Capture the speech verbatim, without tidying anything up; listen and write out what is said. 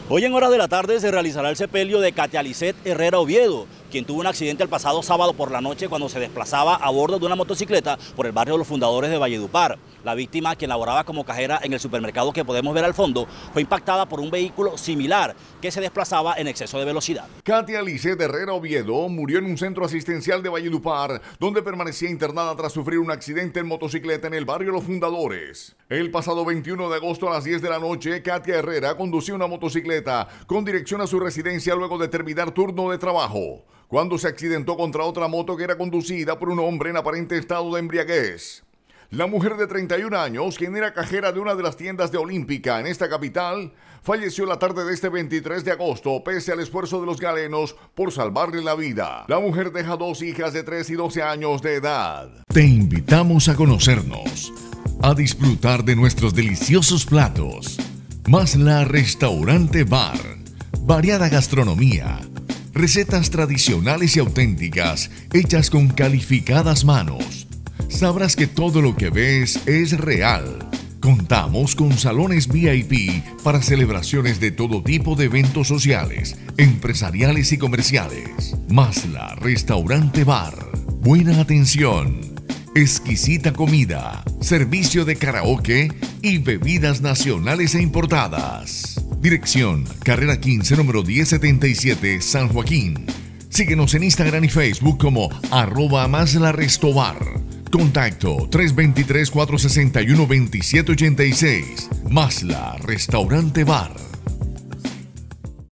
Hoy en horas de la tarde se realizará el sepelio de Katia Lisset Herrera Oviedo, quien tuvo un accidente el pasado sábado por la noche cuando se desplazaba a bordo de una motocicleta por el barrio de los Fundadores de Valledupar. La víctima, quien laboraba como cajera en el supermercado que podemos ver al fondo, fue impactada por un vehículo similar que se desplazaba en exceso de velocidad. Katia Lisset Herrera Oviedo murió en un centro asistencial de Valledupar, donde permanecía internada tras sufrir un accidente en motocicleta en el barrio Los Fundadores. El pasado veintiuno de agosto a las diez de la noche, Katia Herrera conducía una motocicleta con dirección a su residencia luego de terminar turno de trabajo, cuando se accidentó contra otra moto que era conducida por un hombre en aparente estado de embriaguez. La mujer de treinta y un años, quien era cajera de una de las tiendas de Olímpica en esta capital, falleció la tarde de este veintitrés de agosto pese al esfuerzo de los galenos por salvarle la vida. La mujer deja dos hijas de tres y doce años de edad. Te invitamos a conocernos, a disfrutar de nuestros deliciosos platos. Masla Restaurante Bar, variada gastronomía, recetas tradicionales y auténticas hechas con calificadas manos. Sabrás que todo lo que ves es real. Contamos con salones V I P para celebraciones de todo tipo de eventos sociales, empresariales y comerciales. Masla Restaurante Bar, buena atención, exquisita comida, servicio de karaoke y bebidas nacionales e importadas. Dirección: Carrera quince, número diez setenta y siete, San Joaquín. Síguenos en Instagram y Facebook como arroba Masla Restobar. Contacto tres dos tres, cuatro seis uno, dos siete ocho seis. Masla Restaurante Bar.